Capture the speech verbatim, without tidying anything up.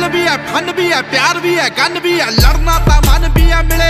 भी है फन भी है प्यार भी है गन भी है लड़ना ता मन भी है मिले